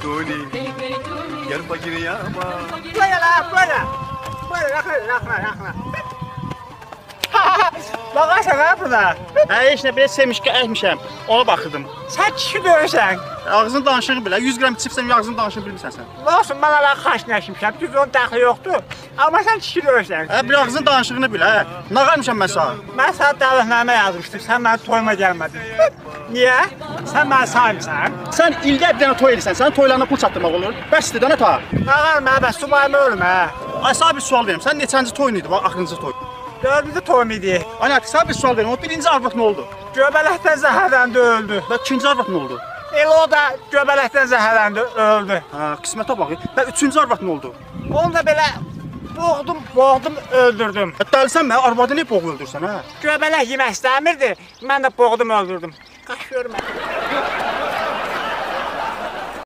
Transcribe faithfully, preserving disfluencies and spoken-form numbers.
Tony. Gel fakiri yapma. Böyle la, böyle. Böyle, yakına, yakına, yakına. Bakarsan ha buna. Hə, heç nə belə semişkə əkmişəm. Ona baxırdım. Sen kişi dövürsən. Ağzın danışığı belə yüz qram içibsən, ağzın danışığı bilmirsən sən. Ne olsun, ben hala kaşnaşmışam. Düz onun daxili yoktu. Ama sen kişi dövürsən. Hə, bir ağzın danışığını bil, hə. Nə qalmışam mən sana? Ben sana davetname yazmıştım. Sen bana toyuma gelmedin. Niye? Sen bana sahipsen. Sən ildə bir dənə toy edirsən, sənin toylarına pul çatdırmaq olur. Bəsdir də nə ta? Ağam ben subayımı ölüm ha. Ay, sana bir sual verim. Sən neçənci toyun idi, bax, axırıncı toy? Dördüncü toyum idi. Ay, sana bir sual verim. O birinci arvad nə oldu? Göbələkdən zəhərləndi, öldü. Və ikinci arvad nə oldu? El o da göbələkdən zəhərləndi, öldü. Hə, qismətə bax. Və üçüncü arvad nə oldu? Onu da belə boğdum, boğdum, öldürdüm. Dəlisən mən, arvadı niyə boğu öldürsən, hə? Göbələk yemək istəmirdi, mən də boğdum, öldürdüm. Qaşıyorum mən.